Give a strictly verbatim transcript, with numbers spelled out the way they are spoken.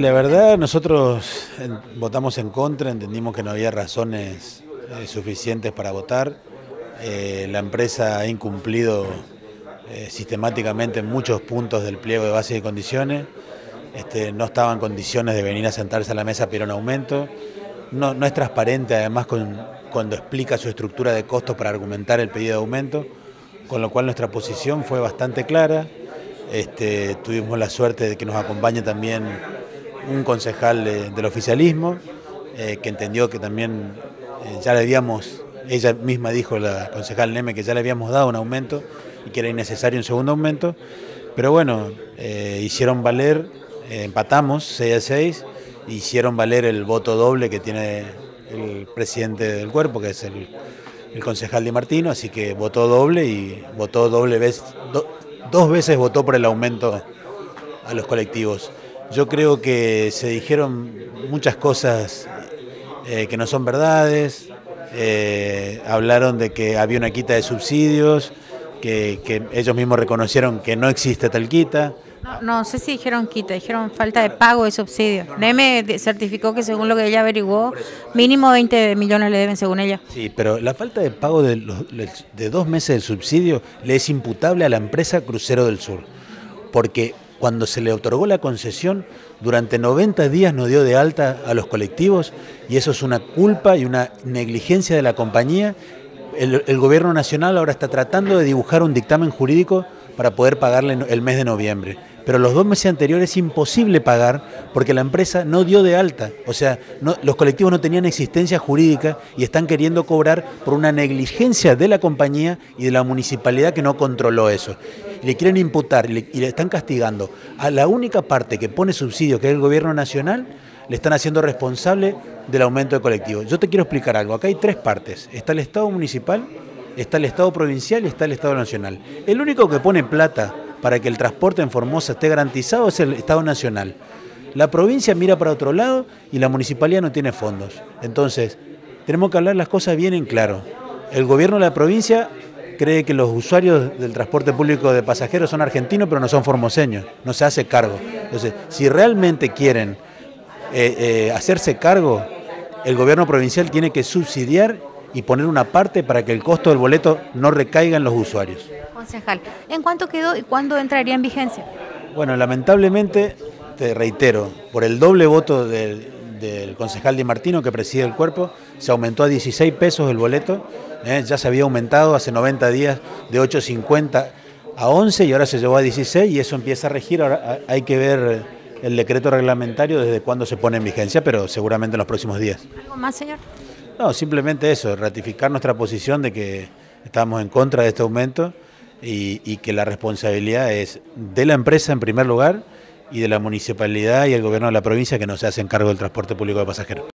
La verdad, nosotros votamos en contra, entendimos que no había razones eh, suficientes para votar. Eh, la empresa ha incumplido eh, sistemáticamente en muchos puntos del pliego de bases y condiciones. Este, no estaba en condiciones de venir a sentarse a la mesa a pedir un aumento. No, no es transparente además con, cuando explica su estructura de costos para argumentar el pedido de aumento, con lo cual nuestra posición fue bastante clara. Este, tuvimos la suerte de que nos acompañe también un concejal de, del oficialismo, eh, que entendió que también eh, ya le habíamos, ella misma dijo, la concejal Neme, que ya le habíamos dado un aumento y que era innecesario un segundo aumento, pero bueno, eh, hicieron valer, eh, empatamos seis a seis, hicieron valer el voto doble que tiene el presidente del cuerpo, que es el, el concejal Di Martino, así que votó doble y votó doble vez, do, dos veces votó por el aumento a los colectivos. Yo creo que se dijeron muchas cosas eh, que no son verdades, eh, hablaron de que había una quita de subsidios, que, que ellos mismos reconocieron que no existe tal quita. No, no sé si dijeron quita, dijeron falta de pago de subsidios. Neme certificó que según lo que ella averiguó, mínimo veinte millones le deben según ella. Sí, pero la falta de pago de, los, de dos meses del subsidio le es imputable a la empresa Crucero del Sur, porque cuando se le otorgó la concesión, durante noventa días no dio de alta a los colectivos y eso es una culpa y una negligencia de la compañía. El, el gobierno nacional ahora está tratando de dibujar un dictamen jurídico para poder pagarle el mes de noviembre. Pero los dos meses anteriores es imposible pagar porque la empresa no dio de alta. O sea, no, los colectivos no tenían existencia jurídica y están queriendo cobrar por una negligencia de la compañía y de la municipalidad que no controló eso. Y le quieren imputar y le, y le están castigando a la única parte que pone subsidios, que es el gobierno nacional, le están haciendo responsable del aumento de colectivos. Yo te quiero explicar algo. Acá hay tres partes. Está el Estado municipal, está el Estado provincial y está el Estado nacional. El único que pone plata para que el transporte en Formosa esté garantizado es el Estado nacional. La provincia mira para otro lado y la municipalidad no tiene fondos. Entonces, tenemos que hablar las cosas bien en claro. El gobierno de la provincia cree que los usuarios del transporte público de pasajeros son argentinos, pero no son formoseños. No se hace cargo. Entonces, si realmente quieren eh, eh, hacerse cargo, el gobierno provincial tiene que subsidiar y poner una parte para que el costo del boleto no recaiga en los usuarios. Concejal, ¿en cuánto quedó y cuándo entraría en vigencia? Bueno, lamentablemente, te reitero, por el doble voto del, del concejal Di Martino que preside el cuerpo, se aumentó a dieciséis pesos el boleto, eh, ya se había aumentado hace noventa días de ocho cincuenta a once y ahora se llevó a dieciséis y eso empieza a regir. Ahora hay que ver el decreto reglamentario desde cuándo se pone en vigencia, pero seguramente en los próximos días. ¿Algo más, señor? No, simplemente eso, ratificar nuestra posición de que estamos en contra de este aumento y, y que la responsabilidad es de la empresa en primer lugar y de la municipalidad y el gobierno de la provincia que no se hacen cargo del transporte público de pasajeros.